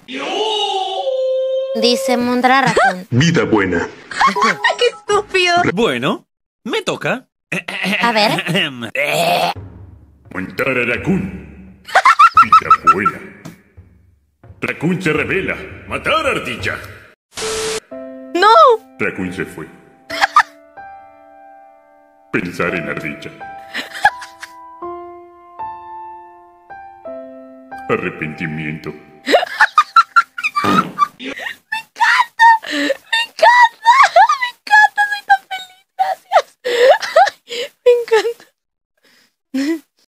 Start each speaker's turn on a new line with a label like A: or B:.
A: Dice Mondra Raccoon.
B: Vida buena.
C: ¡Qué estúpido!
D: Bueno, me toca.
A: A ver.
B: Montar a Raccoon. Vida buena. Raccoon se revela. Matar a Ardilla.
C: ¡No!
B: Raccoon se fue. Pensar en Ardilla. Arrepentimiento.